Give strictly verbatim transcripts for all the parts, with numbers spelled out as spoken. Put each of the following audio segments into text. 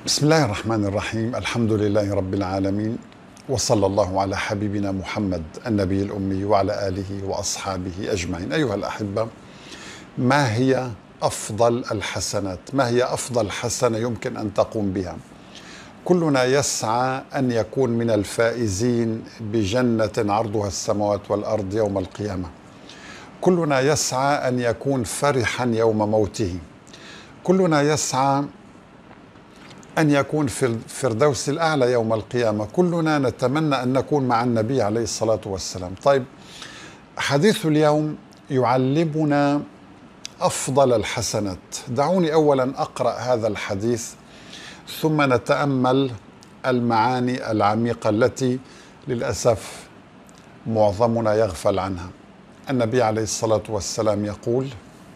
بسم الله الرحمن الرحيم. الحمد لله رب العالمين، وصلى الله على حبيبنا محمد النبي الأمي وعلى آله وأصحابه أجمعين. أيها الأحبة، ما هي أفضل الحسنات؟ ما هي أفضل حسنة يمكن أن تقوم بها؟ كلنا يسعى أن يكون من الفائزين بجنة عرضها السماوات والأرض يوم القيامة. كلنا يسعى أن يكون فرحا يوم موته. كلنا يسعى أن يكون في الفردوس الأعلى يوم القيامة. كلنا نتمنى أن نكون مع النبي عليه الصلاة والسلام. طيب، حديث اليوم يعلمنا أفضل الحسنات. دعوني أولا أقرأ هذا الحديث ثم نتأمل المعاني العميقة التي للأسف معظمنا يغفل عنها. النبي عليه الصلاة والسلام يقول: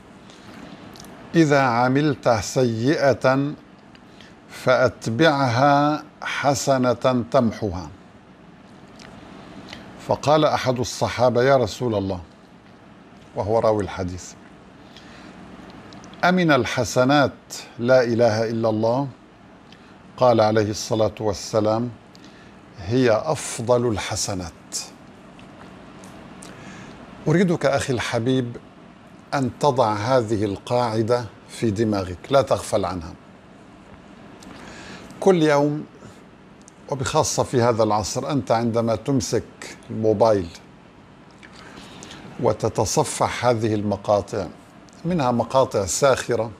إذا عملت سيئة فأتبعها حسنة تمحها. فقال أحد الصحابة: يا رسول الله، وهو راوي الحديث، أمن الحسنات لا إله إلا الله؟ قال عليه الصلاة والسلام: هي أفضل الحسنات. أريدك أخي الحبيب أن تضع هذه القاعدة في دماغك، لا تغفل عنها. كل يوم، وبخاصة في هذا العصر، أنت عندما تمسك الموبايل وتتصفح هذه المقاطع، منها مقاطع ساخرة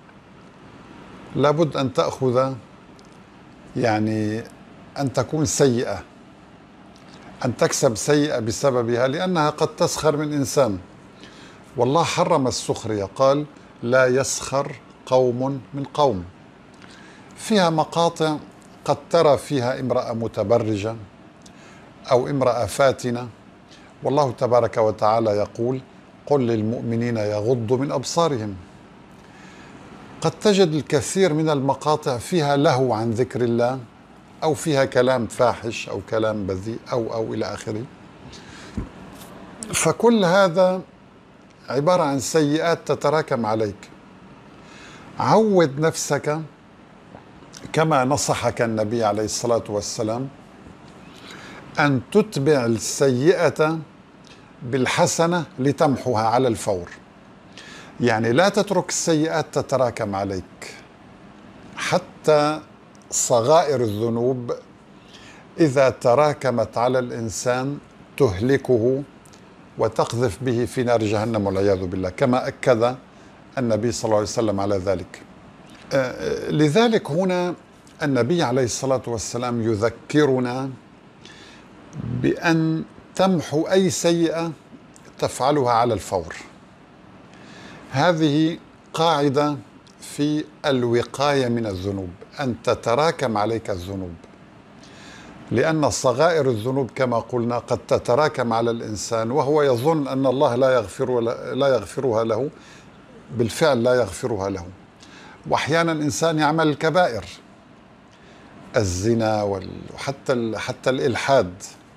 لابد أن تأخذ يعني أن تكون سيئة، أن تكسب سيئة بسببها، لأنها قد تسخر من إنسان. والله حرم السخرية، قال: لا يسخر قوم من قوم. فيها مقاطع قد ترى فيها امرأة متبرجة أو امرأة فاتنة، والله تبارك وتعالى يقول: قل للمؤمنين يغضوا من أبصارهم. قد تجد الكثير من المقاطع فيها لهو عن ذكر الله، أو فيها كلام فاحش أو كلام بذيء أو أو إلى آخره. فكل هذا عبارة عن سيئات تتراكم عليك. عود نفسك كما نصحك النبي عليه الصلاة والسلام أن تتبع السيئة بالحسنة لتمحها على الفور. يعني لا تترك السيئات تتراكم عليك. حتى صغائر الذنوب إذا تراكمت على الإنسان تهلكه وتقذف به في نار جهنم والعياذ بالله، كما أكد النبي صلى الله عليه وسلم على ذلك. لذلك هنا النبي عليه الصلاة والسلام يذكرنا بأن تمحو أي سيئة تفعلها على الفور. هذه قاعدة في الوقاية من الذنوب، أن تتراكم عليك الذنوب، لأن صغائر الذنوب كما قلنا قد تتراكم على الإنسان وهو يظن أن الله لا يغفر لا يغفرها له. بالفعل لا يغفرها له. وأحيانا إنسان يعمل الكبائر، الزنا وحتى حتى الإلحاد،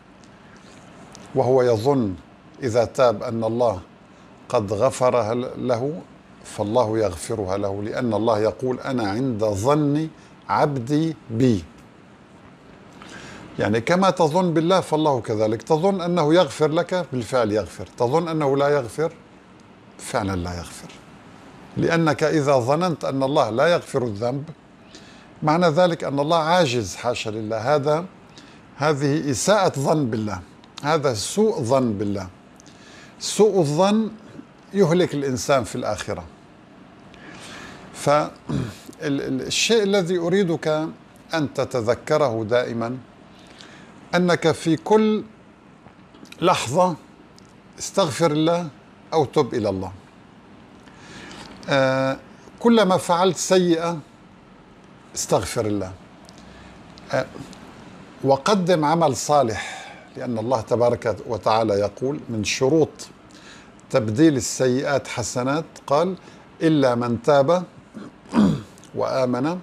وهو يظن إذا تاب أن الله قد غفرها له، فالله يغفرها له، لأن الله يقول: أنا عند ظن عبدي بي. يعني كما تظن بالله فالله كذلك. تظن أنه يغفر لك، بالفعل يغفر. تظن أنه لا يغفر، فعلا لا يغفر. لأنك إذا ظننت أن الله لا يغفر الذنب، معنى ذلك أن الله عاجز، حاشا لله. هذا هذه إساءة ظن بالله، هذا سوء ظن بالله. سوء الظن يهلك الإنسان في الآخرة. فالشيء الذي أريدك أن تتذكره دائما أنك في كل لحظة استغفر الله أو تب إلى الله. آه كلما فعلت سيئة استغفر الله، آه وقدم عمل صالح، لأن الله تبارك وتعالى يقول: من شروط تبديل السيئات حسنات، قال: إلا من تاب وآمن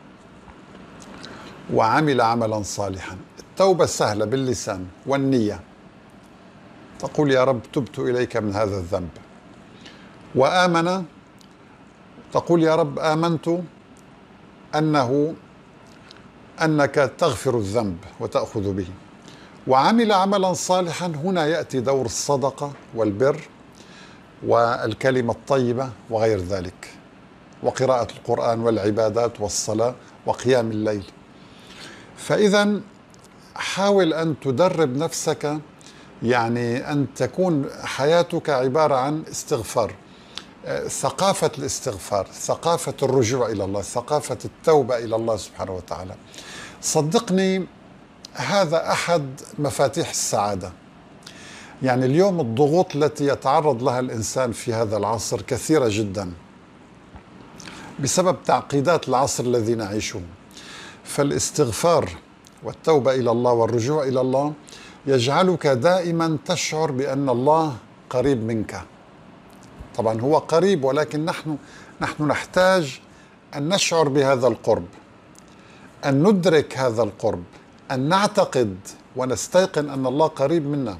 وعمل عملا صالحا. التوبة سهلة باللسان والنية، تقول: يا رب تبت إليك من هذا الذنب. وآمن، تقول: يا رب آمنت أنه أنك تغفر الذنب وتأخذ به. وعمل عملا صالحا، هنا يأتي دور الصدقة والبر والكلمة الطيبة وغير ذلك، وقراءة القرآن والعبادات والصلاة وقيام الليل. فإذا حاول أن تدرب نفسك، يعني أن تكون حياتك عبارة عن استغفار، ثقافة الاستغفار، ثقافة الرجوع إلى الله، ثقافة التوبة إلى الله سبحانه وتعالى. صدقني هذا أحد مفاتيح السعادة. يعني اليوم الضغوط التي يتعرض لها الإنسان في هذا العصر كثيرة جدا بسبب تعقيدات العصر الذي نعيشه. فالاستغفار والتوبة إلى الله والرجوع إلى الله يجعلك دائما تشعر بأن الله قريب منك. طبعا هو قريب، ولكن نحن نحن نحتاج أن نشعر بهذا القرب، أن ندرك هذا القرب، أن نعتقد ونستيقن أن الله قريب منا.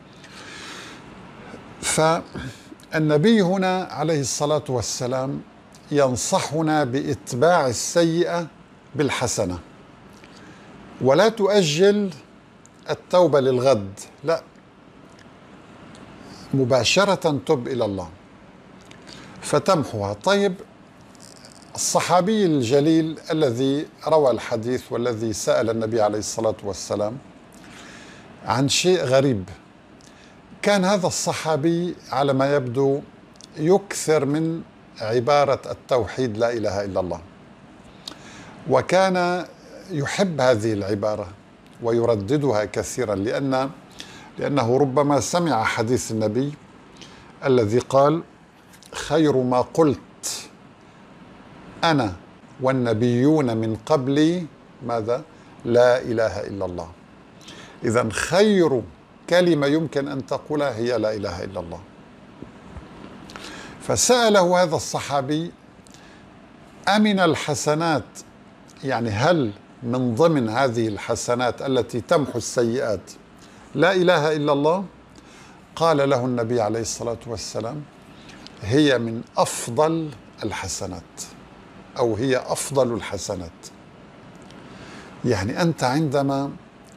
فالنبي هنا عليه الصلاة والسلام ينصحنا بإتباع السيئة بالحسنة، ولا تؤجل التوبة للغد، لا، مباشرة تب إلى الله فتمحوها. طيب، الصحابي الجليل الذي روى الحديث والذي سأل النبي عليه الصلاة والسلام عن شيء غريب، كان هذا الصحابي على ما يبدو يكثر من عبارة التوحيد لا إله إلا الله، وكان يحب هذه العبارة ويرددها كثيرا، لأن لأنه ربما سمع حديث النبي الذي قال: خير ما قلت أنا والنبيون من قبلي ماذا؟ لا إله إلا الله. إذن خير كلمة يمكن أن تقولها هي لا إله إلا الله. فسأله هذا الصحابي: أمن الحسنات، يعني هل من ضمن هذه الحسنات التي تمحو السيئات لا إله إلا الله؟ قال له النبي عليه الصلاة والسلام: هي من أفضل الحسنات، أو هي أفضل الحسنات. يعني أنت عندما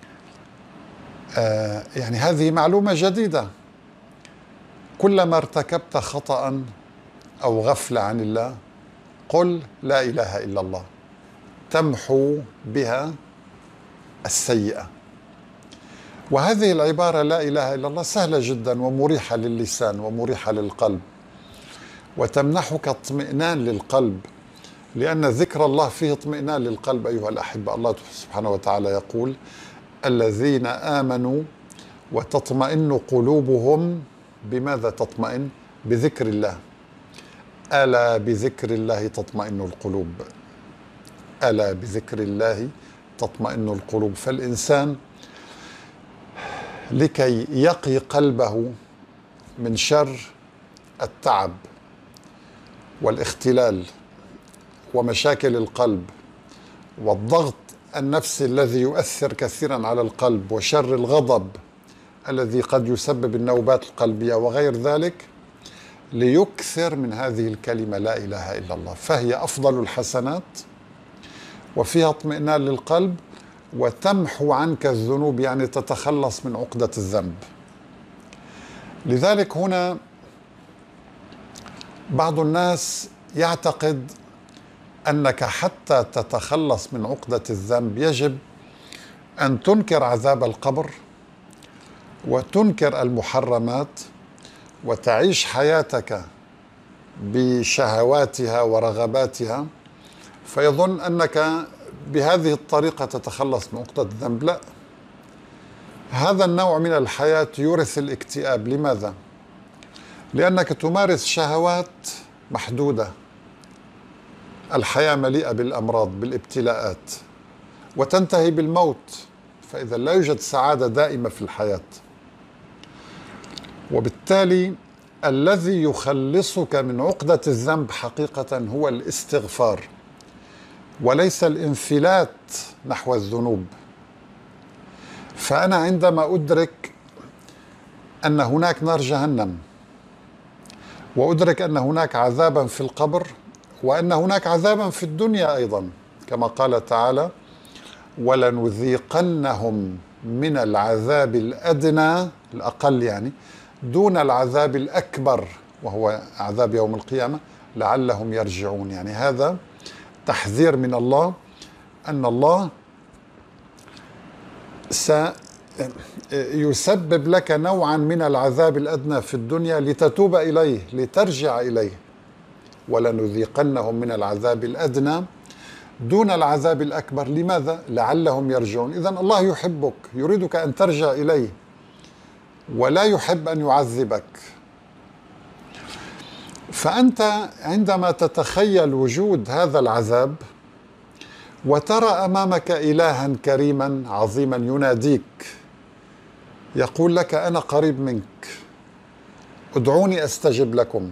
آه يعني هذه معلومة جديدة، كلما ارتكبت خطأ أو غفلة عن الله قل لا إله إلا الله، تمحو بها السيئة. وهذه العبارة لا إله إلا الله سهلة جدا ومريحة للسان ومريحة للقلب، وتمنحك اطمئنان للقلب، لأن ذكر الله فيه اطمئنان للقلب. أيها الأحبة، الله سبحانه وتعالى يقول: الذين آمنوا وتطمئن قلوبهم بماذا تطمئن؟ بذكر الله. ألا بذكر الله تطمئن القلوب، ألا بذكر الله تطمئن القلوب. فالإنسان لكي يقي قلبه من شر التعب والاختلال ومشاكل القلب والضغط النفسي الذي يؤثر كثيرا على القلب، وشر الغضب الذي قد يسبب النوبات القلبية وغير ذلك، ليكثر من هذه الكلمة لا إله إلا الله، فهي أفضل الحسنات وفيها اطمئنان للقلب وتمحو عنك الذنوب، يعني تتخلص من عقدة الذنب. لذلك هنا بعض الناس يعتقد أنك حتى تتخلص من عقدة الذنب يجب أن تنكر عذاب القبر وتنكر المحرمات وتعيش حياتك بشهواتها ورغباتها، فيظن أنك بهذه الطريقة تتخلص من عقدة الذنب. لا، هذا النوع من الحياة يورث الاكتئاب. لماذا؟ لأنك تمارس شهوات محدودة، الحياة مليئة بالأمراض بالابتلاءات، وتنتهي بالموت، فإذا لا يوجد سعادة دائمة في الحياة. وبالتالي الذي يخلصك من عقدة الذنب حقيقة هو الاستغفار، وليس الانفلات نحو الذنوب. فأنا عندما أدرك أن هناك نار جهنم، وأدرك أن هناك عذابا في القبر، وأن هناك عذابا في الدنيا أيضا، كما قال تعالى: ولنذيقنهم من العذاب الأدنى الأقل يعني دون العذاب الأكبر وهو عذاب يوم القيامة لعلهم يرجعون. يعني هذا تحذير من الله أن الله سيسبب لك نوعا من العذاب الأدنى في الدنيا لتتوب إليه لترجع إليه. ولنذيقنهم من العذاب الأدنى دون العذاب الأكبر. لماذا؟ لعلهم يرجعون. إذن الله يحبك، يريدك أن ترجع إليه ولا يحب أن يعذبك. فأنت عندما تتخيل وجود هذا العذاب وترى أمامك إلها كريما عظيما يناديك يقول لك أنا قريب منك ادعوني أستجب لكم،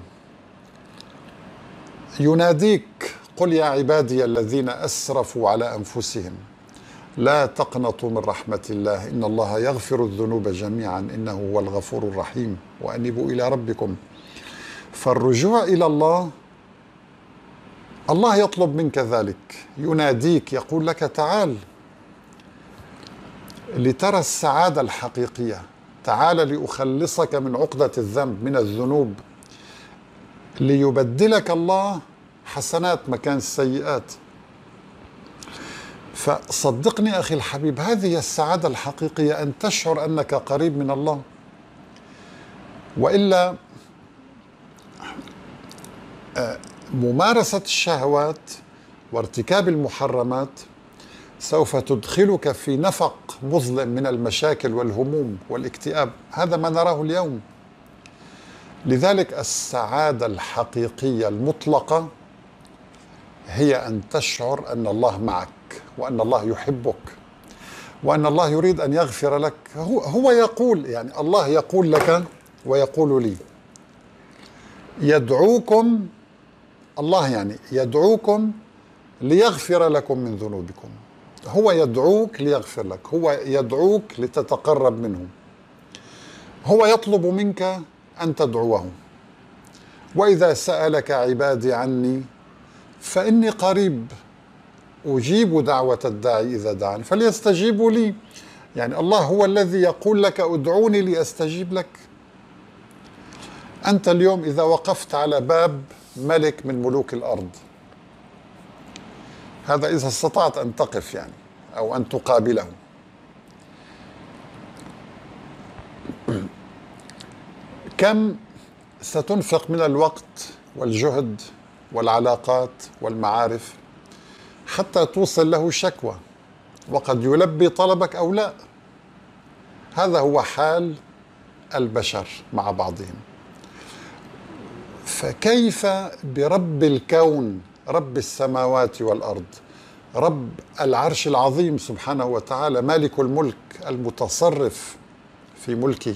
يناديك قل يا عبادي الذين أسرفوا على أنفسهم لا تقنطوا من رحمة الله إن الله يغفر الذنوب جميعا إنه هو الغفور الرحيم وأنيبوا إلى ربكم. فالرجوع إلى الله، الله يطلب منك ذلك، يناديك يقول لك تعال لترى السعادة الحقيقية، تعال لأخلصك من عقدة الذنب من الذنوب، ليبدلك الله حسنات مكان السيئات. فصدقني أخي الحبيب هذه السعادة الحقيقية أن تشعر أنك قريب من الله. وإلا ممارسة الشهوات وارتكاب المحرمات سوف تدخلك في نفق مظلم من المشاكل والهموم والاكتئاب. هذا ما نراه اليوم. لذلك السعادة الحقيقية المطلقة هي أن تشعر أن الله معك وأن الله يحبك وأن الله يريد أن يغفر لك. هو, هو يقول، يعني الله يقول لك ويقول لي يدعوكم، الله يعني يدعوكم ليغفر لكم من ذنوبكم. هو يدعوك ليغفر لك، هو يدعوك لتتقرب منه، هو يطلب منك أن تدعوه. وإذا سألك عبادي عني فإني قريب أجيب دعوة الداعي إذا دعاني فليستجيبوا لي. يعني الله هو الذي يقول لك ادعوني لأستجيب لك. أنت اليوم إذا وقفت على باب ملك من ملوك الأرض، هذا إذا استطعت أن تقف يعني أو أن تقابله، كم ستنفق من الوقت والجهد والعلاقات والمعارف حتى توصل له شكوى، وقد يلبي طلبك أو لا. هذا هو حال البشر مع بعضهم. فكيف برب الكون، رب السماوات والأرض، رب العرش العظيم سبحانه وتعالى، مالك الملك المتصرف في ملكه،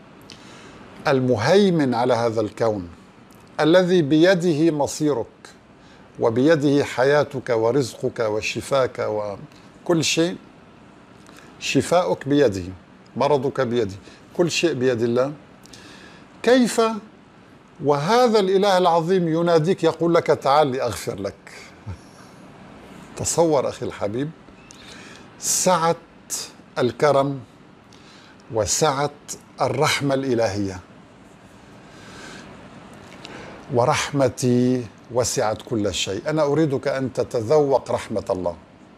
المهيمن على هذا الكون، الذي بيده مصيرك وبيده حياتك ورزقك وشفاك وكل شيء. شفاؤك بيده، مرضك بيده، كل شيء بيد الله. كيف وهذا الإله العظيم يناديك يقول لك تعال لأغفر لك؟ تصور أخي الحبيب سعة الكرم وسعة الرحمة الإلهية. ورحمتي وسعت كل شيء. أنا أريدك أن تتذوق رحمة الله،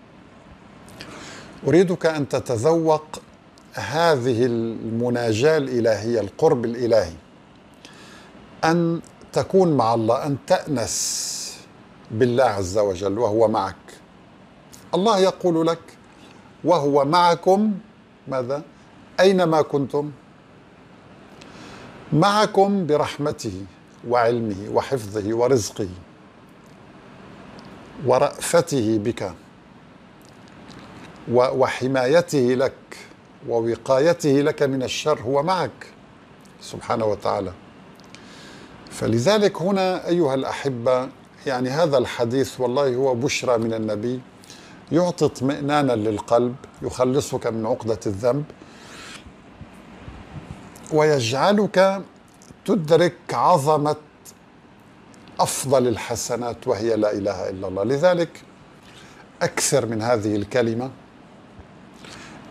أريدك أن تتذوق هذه المناجاة الإلهية، القرب الإلهي، أن تكون مع الله، أن تأنس بالله عز وجل وهو معك. الله يقول لك وهو معكم ماذا؟ أينما كنتم، معكم برحمته وعلمه وحفظه ورزقه ورأفته بك وحمايته لك ووقايته لك من الشر. هو معك سبحانه وتعالى. فلذلك هنا أيها الأحبة، يعني هذا الحديث والله هو بشرى من النبي، يعطي اطمئنانا للقلب، يخلصك من عقدة الذنب، ويجعلك تدرك عظمة أفضل الحسنات وهي لا إله إلا الله. لذلك أكثر من هذه الكلمة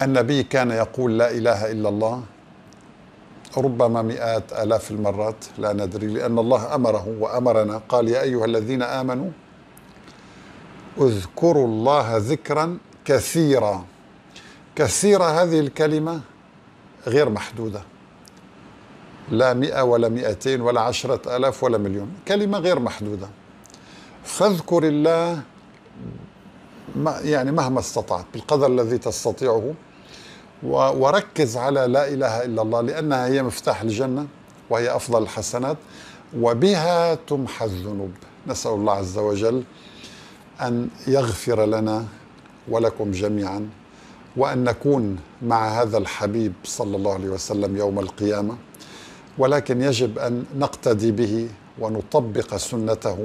النبي كان يقول لا إله إلا الله ربما مئات آلاف المرات لا ندري، لأن الله أمره وأمرنا، قال يا أيها الذين آمنوا اذكروا الله ذكرا كثيرا. كثيرة هذه الكلمة غير محدودة، لا مئة ولا مئتين ولا عشرة آلاف ولا مليون، كلمة غير محدودة. فاذكر الله يعني مهما استطعت بالقدر الذي تستطيعه، وركز على لا إله إلا الله، لأنها هي مفتاح الجنة وهي أفضل الحسنات، وبها تمحى الذنوب. نسأل الله عز وجل أن يغفر لنا ولكم جميعا، وأن نكون مع هذا الحبيب صلى الله عليه وسلم يوم القيامة. ولكن يجب أن نقتدي به ونطبق سنته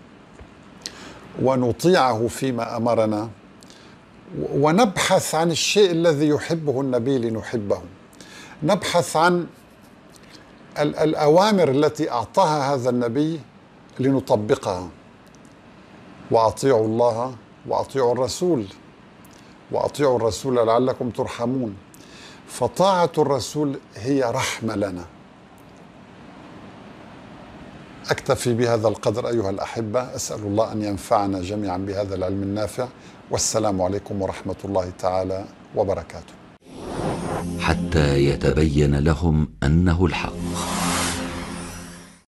ونطيعه فيما أمرنا، ونبحث عن الشيء الذي يحبه النبي لنحبه، نبحث عن الأوامر التي أعطاها هذا النبي لنطبقها. وأطيعوا الله وأطيعوا الرسول، وأطيعوا الرسول لعلكم ترحمون. فطاعة الرسول هي رحمة لنا. أكتفي بهذا القدر أيها الأحبة، أسأل الله أن ينفعنا جميعا بهذا العلم النافع، والسلام عليكم ورحمة الله تعالى وبركاته. حتى يتبين لهم أنه الحق.